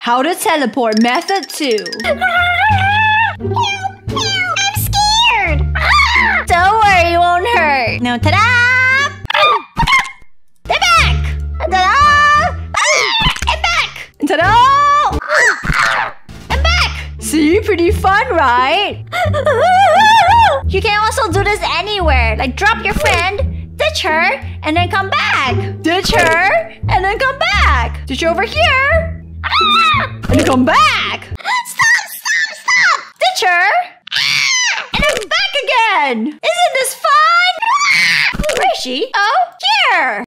How to teleport method 2. I'm scared. Don't worry, it won't hurt. Now, ta-da! They're back! Ta-da! I'm back! Ta-da! I'm back! See? Pretty fun, right? You can also do this anywhere. Like drop your friend, ditch her, and then come back. Ditch her, and then come back. Ditch her over here. And then come back. Stop! Ditch her. And then back again. Isn't this fun? Where is she? Oh, here.